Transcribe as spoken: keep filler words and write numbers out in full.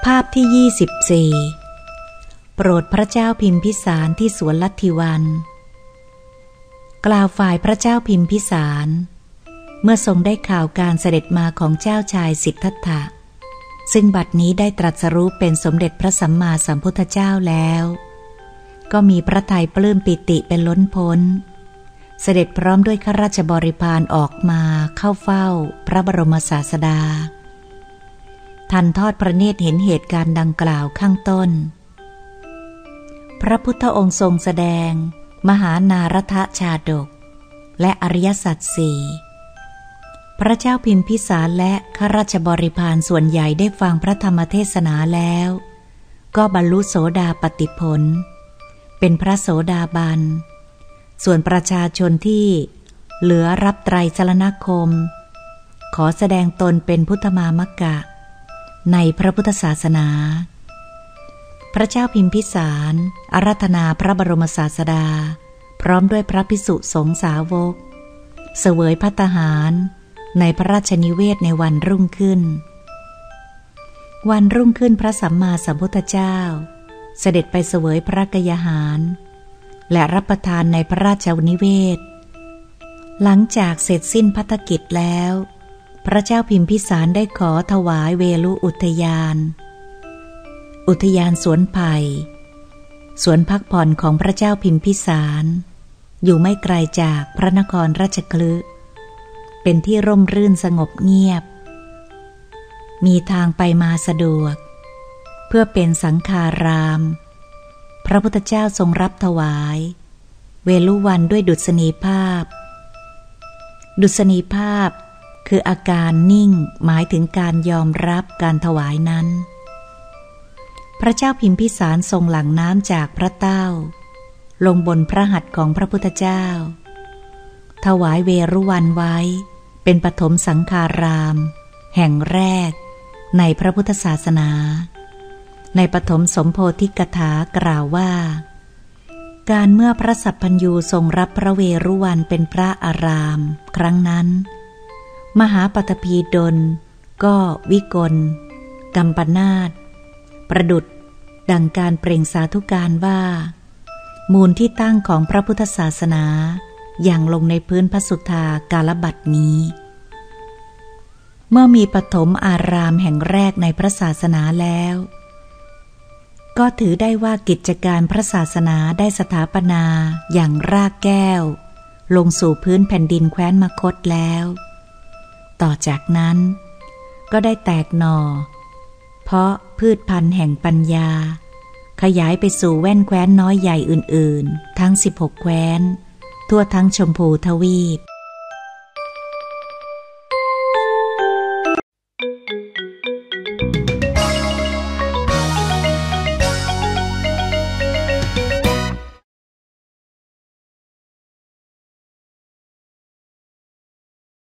ภาพที่ยี่สิบสี่โปรดพระเจ้าพิมพิสารที่สวนลัทธิวันกล่าวฝ่ายพระเจ้าพิมพิสารเมื่อทรงได้ข่าวการเสด็จมาของเจ้าชายสิทธัตถะซึ่งบัดนี้ได้ตรัสรู้เป็นสมเด็จพระสัมมาสัมพุทธเจ้าแล้วก็มีพระทัยปลื้มปิติเป็นล้นพ้นเสด็จพร้อมด้วยข้าราชบริพารออกมาเข้าเฝ้าพระบรมศาสดาทันทอดพระเนตรเห็นเหตุการณ์ดังกล่าวข้างต้นพระพุทธองค์ทรงแสดงมหานารถชาดกและอริยสัจสี่พระเจ้าพิมพิสารและข้าราชบริพารส่วนใหญ่ได้ฟังพระธรรมเทศนาแล้วก็บรรลุโสดาปัตติผลเป็นพระโสดาบันส่วนประชาชนที่เหลือรับไตรสรณคมขอแสดงตนเป็นพุทธมามกะในพระพุทธศาสนาพระเจ้าพิมพิสารอาราธนาพระบรมศาสดาพร้อมด้วยพระภิกษุสงฆ์สาวกเสวยภัตตาหารในพระราชนิเวศในวันรุ่งขึ้นวันรุ่งขึ้นพระสัมมาสัมพุทธเจ้าเสด็จไปเสวยพระกยาหารและรับประทานในพระราชนิเวศหลังจากเสร็จสิ้นภัตตกิจแล้วพระเจ้าพิมพิสารได้ขอถวายเวลุอุทยานอุทยานสวนไผ่สวนพักผ่อนของพระเจ้าพิมพิสารอยู่ไม่ไกลจากพระนครราชคฤห์เป็นที่ร่มรื่นสงบเงียบมีทางไปมาสะดวกเพื่อเป็นสังฆารามพระพุทธเจ้าทรงรับถวายเวลุวันด้วยดุษณีภาพดุษณีภาพคืออาการนิ่งหมายถึงการยอมรับการถวายนั้นพระเจ้าพิมพิสารทรงหลั่งน้ำจากพระเต้าลงบนพระหัตถ์ของพระพุทธเจ้าถวายเวรุวันไว้เป็นปฐมสังฆารามแห่งแรกในพระพุทธศาสนาในปฐมสมโพธิกถากล่าวว่าการเมื่อพระสัพพัญญูทรงรับพระเวรุวันเป็นพระอารามครั้งนั้นมหาปฐพีดลก็วิกลกัมปนาตประดุจดังการเปล่งสาธุการว่ามูลที่ตั้งของพระพุทธศาสนาอย่างลงในพื้นพระสุธากาลบัดนี้เมื่อมีปฐมอารามแห่งแรกในพระศาสนาแล้วก็ถือได้ว่ากิจการพระศาสนาได้สถาปนาอย่างรากแก้วลงสู่พื้นแผ่นดินแคว้นมคธแล้วต่อจากนั้นก็ได้แตกหน่อเพราะพืชพันธุ์แห่งปัญญาขยายไปสู่แว่นแคว้นน้อยใหญ่อื่นๆทั้งสิบหกแคว้นทั่วทั้งชมพูทวีป